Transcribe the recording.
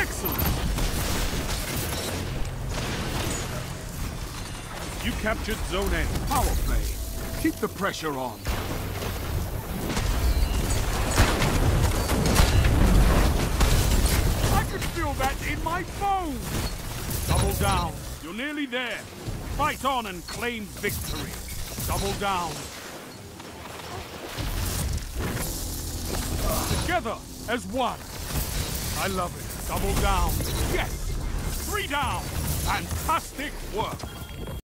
Excellent! You captured Zone A. Power play. Keep the pressure on. I can feel that in my bones! Double down. You're nearly there. Fight on and claim victory. Double down. Together as one. I love it. Double down. Yes! 3 down. Fantastic work.